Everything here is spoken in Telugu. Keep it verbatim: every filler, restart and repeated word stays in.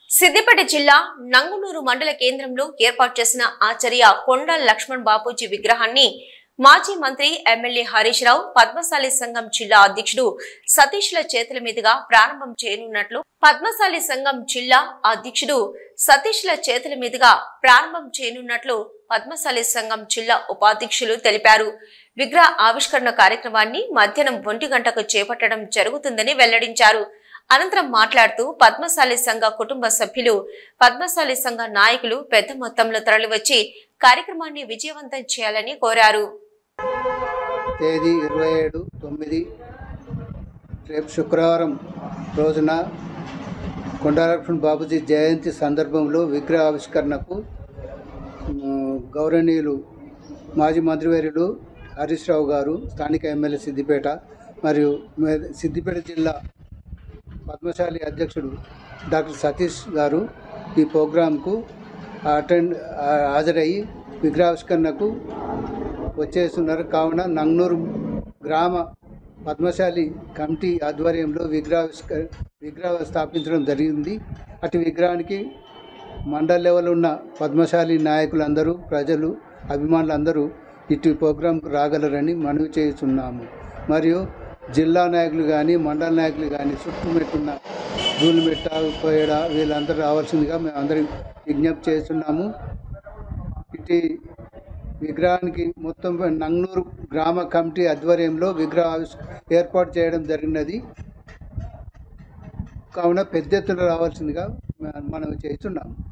సిద్దిపేట జిల్లా నంగునూరు మండల కేంద్రంలో ఏర్పాటు చేసిన ఆచార్య కొండ లక్ష్మణ్ బాపూజీ విగ్రహాన్ని మాజీ మంత్రి ఎమ్మెల్యే హరీష్ రావు పద్మశాలి సంఘం జిల్లా అధ్యక్షుడు సతీష్ల చేతుల మీదుగా ప్రారంభం చేయనున్నట్లు పద్మశాలి సంఘం జిల్లా అధ్యక్షుడు సతీష్ల చేతుల మీదుగా ప్రారంభం చేయనున్నట్లు పద్మశాలి సంఘం జిల్లా ఉపాధ్యక్షులు తెలిపారు. విగ్రహ ఆవిష్కరణ కార్యక్రమాన్ని మధ్యాహ్నం ఒంటి గంటకు చేపట్టడం జరుగుతుందని వెల్లడించారు. అనంతరం మాట్లాడుతూ పద్మశాలి సంఘ కుటుంబ సభ్యులు పద్మశాలి సంఘ నాయకులు పెద్ద మొత్తంలో తరలివచ్చి కార్యక్రమాన్ని విజయవంతం చేయాలని కోరారు. తేదీ ఇరవై ఏడు తొమ్మిది రేపు శుక్రవారం రోజున కొండా లక్ష్మణ్ బాపూజీ జయంతి సందర్భంలో విగ్రహ ఆవిష్కరణకు గౌరవనీయులు మాజీ మంత్రివర్యులు హరీష్ రావు గారు, స్థానిక ఎమ్మెల్యే సిద్దిపేట మరియు సిద్దిపేట జిల్లా పద్మశాలి అధ్యక్షుడు డాక్టర్ సతీష్ గారు ఈ ప్రోగ్రాంకు అటెండ్ హాజరయ్యి విగ్రహావిష్కరణకు వచ్చేస్తున్నారు. కావున నంగనూరు గ్రామ పద్మశాలి కమిటీ ఆధ్వర్యంలో విగ్రహావిష్క విగ్రహ స్థాపించడం జరిగింది. అటు విగ్రహానికి మండల లెవెల్ ఉన్న పద్మశాలి నాయకులందరూ, ప్రజలు, అభిమానులందరూ ఇటు ప్రోగ్రాంకు రాగలరని మనవి చేస్తున్నాము. మరియు జిల్లా నాయకులు కానీ, మండల నాయకులు కానీ, చుట్టుమెట్టున్న ధూళిమెట్ట, కోయడ వీళ్ళందరూ రావాల్సిందిగా మేము అందరం విజ్ఞప్తి చేస్తున్నాము. ఇటు విగ్రహానికి మొత్తం నంగనూరు గ్రామ కమిటీ ఆధ్వర్యంలో విగ్రహ ఏర్పాటు చేయడం జరిగినది. కావున పెద్ద ఎత్తున రావాల్సిందిగా మనం చేస్తున్నాము.